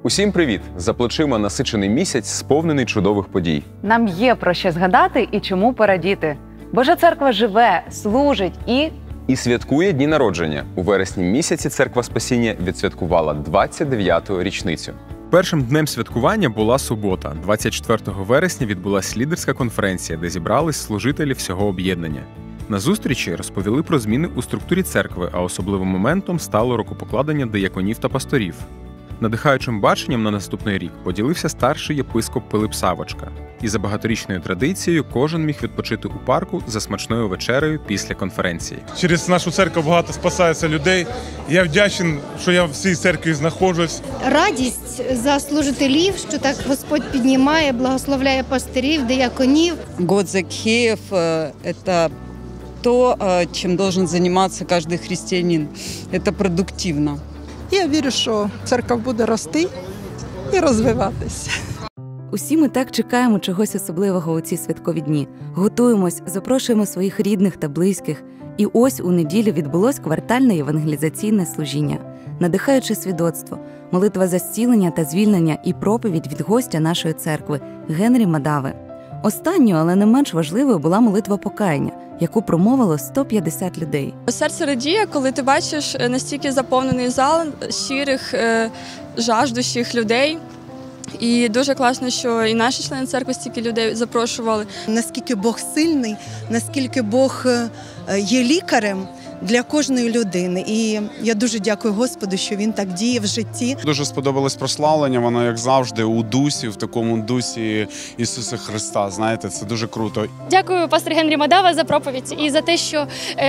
Усім привіт! За плечима насичений місяць, сповнений чудових подій. Нам є про що згадати і чому порадіти. Божа церква живе, служить І святкує дні народження. У вересні місяці Церква Спасіння відсвяткувала 29-ту річницю. Першим днем святкування була субота. 24 вересня відбулася лідерська конференція, де зібрались служителі всього об'єднання. На зустрічі розповіли про зміни у структурі церкви, а особливим моментом стало рукопокладення дияконів та пасторів. Надихаючим баченням на наступний рік поділився старший єпископ Пилип Савочка. І за багаторічною традицією кожен міг відпочити у парку за смачною вечерею після конференції. Через нашу церкву багато спасається людей. Я вдячний, що я в цій церкві знаходжусь. Радість за служителів, що так Господь піднімає, благословляє пастирів, дияконів. Год Закхеев – это то, чем должен заниматься каждый христианин. Это продуктивно. Я вірю, що церква буде рости і розвиватися. Усі ми так чекаємо чогось особливого у ці святкові дні. Готуємось, запрошуємо своїх рідних та близьких. І ось у неділю відбулось квартальне євангелізаційне служіння. Надихаюче свідоцтво, молитва за зцілення та звільнення і проповідь від гостя нашої церкви Генрі Мадави. Останньою, але не менш важливою, була молитва покаяння, яку промовило 150 людей. Серце радіє, коли ти бачиш настільки заповнений зал щирих, жаждущих людей. І дуже класно, що і наші члени церкви стільки людей запрошували. Наскільки Бог сильний, наскільки Бог є лікарем для кожної людини. І я дуже дякую Господу, що Він так діє в житті. Дуже сподобалось прославлення, воно, як завжди, у дусі, в такому дусі Ісуса Христа. Знаєте, це дуже круто. Дякую, пастор Генрі Мадава, за проповідь і за те, що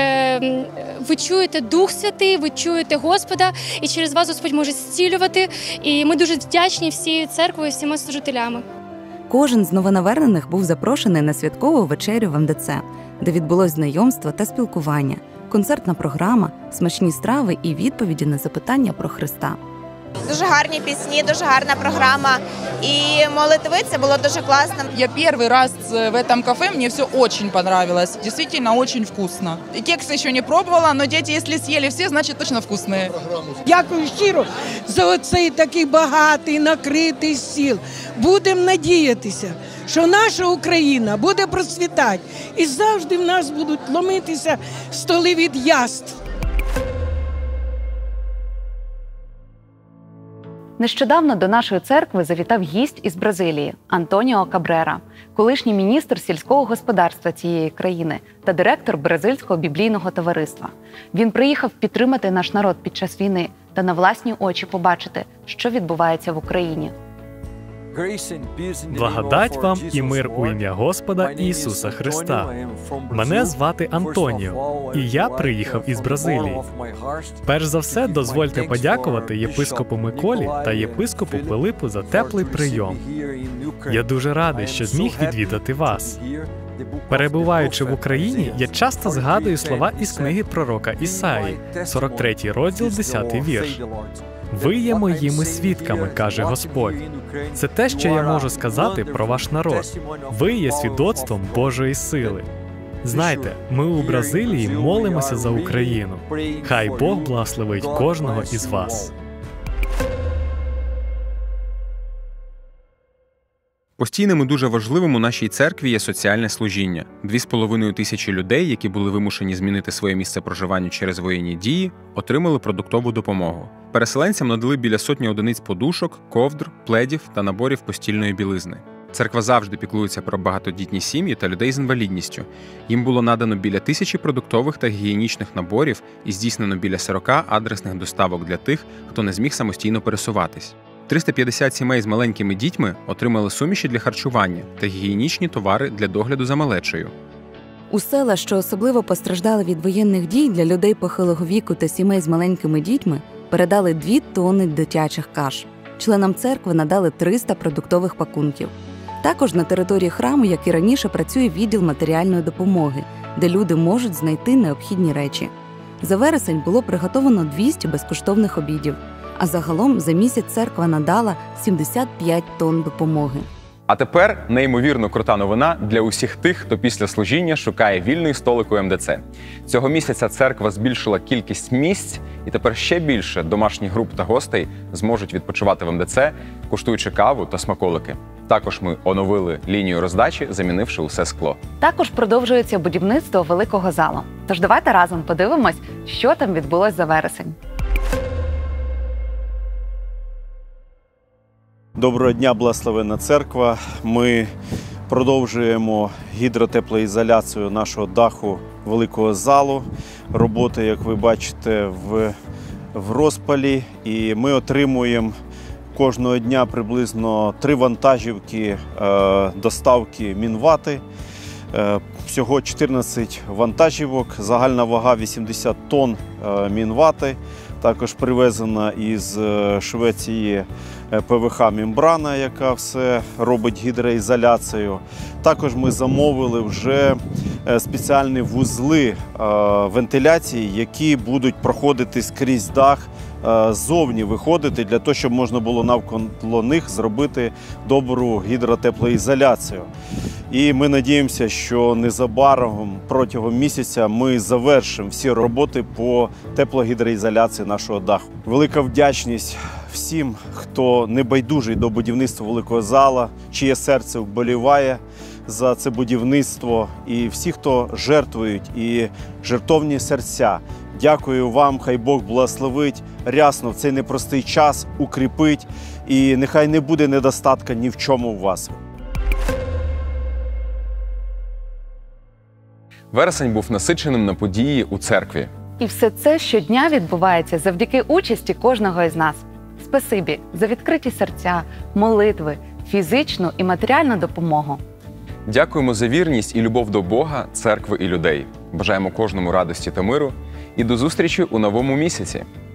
ви чуєте Дух Святий, ви чуєте Господа, і через вас Господь може зцілювати. І ми дуже вдячні всією церквою, всіма служителями. Кожен з новонавернених був запрошений на святкову вечерю в МДЦ, де відбулось знайомство та спілкування, концертна програма, смачні страви і відповіді на запитання про Христа. Дуже гарні пісні, дуже гарна програма. И молитвы, це було дуже класно. Я первый раз в этом кафе, мне все очень понравилось. Действительно очень вкусно. И кексы еще не пробовала, но дети, если съели все, значит точно вкусные. Дякую щиро за оцей такий багатий, накритий стіл. Будемо надіятися, що наша Україна буде процвітати. І завжди в нас будуть ломитися столи від яств. Нещодавно до нашої церкви завітав гість із Бразилії – Антоніо Кабрера, колишній міністр сільського господарства цієї країни та директор Бразильського біблійного товариства. Він приїхав підтримати наш народ під час війни та на власні очі побачити, що відбувається в Україні. Благодать вам і мир у ім'я Господа Ісуса Христа. Мене звати Антоніо, і я приїхав із Бразилії. Перш за все, дозвольте подякувати єпископу Миколі та єпископу Пилипу за теплий прийом. Я дуже радий, що зміг відвідати вас. Перебуваючи в Україні, я часто згадую слова із книги пророка Ісаї, 43 розділ, 10 вірш. «Ви є моїми свідками, каже Господь». Це те, що я можу сказати про ваш народ. Ви є свідоцтвом Божої сили. Знайте, ми у Бразилії молимося за Україну. Хай Бог благословить кожного із вас. Постійним і дуже важливим у нашій церкві є соціальне служіння. 2,5 тисячі людей, які були вимушені змінити своє місце проживання через воєнні дії, отримали продуктову допомогу. Переселенцям надали біля сотні одиниць подушок, ковдр, пледів та наборів постільної білизни. Церква завжди піклується про багатодітні сім'ї та людей з інвалідністю. Їм було надано біля 1000 продуктових та гігієнічних наборів і здійснено біля 40 адресних доставок для тих, хто не зміг самостійно пересуватись. 350 сімей з маленькими дітьми отримали суміші для харчування та гігієнічні товари для догляду за малечею. У села, що особливо постраждали від воєнних дій, для людей похилого віку та сімей з маленькими дітьми передали 2 тонни дитячих каш. Членам церкви надали 300 продуктових пакунків. Також на території храму, як і раніше, працює відділ матеріальної допомоги, де люди можуть знайти необхідні речі. За вересень було приготовано 200 безкоштовних обідів, а загалом за місяць церква надала 75 тонн допомоги. А тепер неймовірно крута новина для усіх тих, хто після служіння шукає вільний столик у МДЦ. Цього місяця церква збільшила кількість місць, і тепер ще більше домашніх груп та гостей зможуть відпочивати в МДЦ, куштуючи каву та смаколики. Також ми оновили лінію роздачі, замінивши усе скло. Також продовжується будівництво великого залу. Тож давайте разом подивимось, що там відбулось за вересень. Доброго дня, благословенна церква. Ми продовжуємо гідротеплоізоляцію нашого даху великого залу. Роботи, як ви бачите, в розпалі. І ми отримуємо кожного дня приблизно 3 вантажівки доставки мінвати. Всього 14 вантажівок, загальна вага 80 тонн мінвати. Також привезена із Швеції ПВХ-мембрана, яка все робить гідроізоляцію. Також ми замовили вже спеціальні вузли вентиляції, які будуть проходити скрізь дах, ззовні виходити, для того, щоб можна було навколо них зробити добру гідротеплоізоляцію. І ми надіємося, що незабаром, протягом місяця, ми завершимо всі роботи по теплогідроізоляції нашого даху. Велика вдячність всім, хто небайдужий до будівництва великого зала, чиє серце вболіває за це будівництво, і всі, хто жертвують, і жертовні серця. Дякую вам, хай Бог благословить рясно в цей непростий час, укріпить, і нехай не буде недостатка ні в чому у вас. Вересень був насиченим на події у церкві. І все це щодня відбувається завдяки участі кожного із нас. Спасибі за відкриті серця, молитви, фізичну і матеріальну допомогу. Дякуємо за вірність і любов до Бога, церкви і людей. Бажаємо кожному радості та миру. І до зустрічі у новому місяці.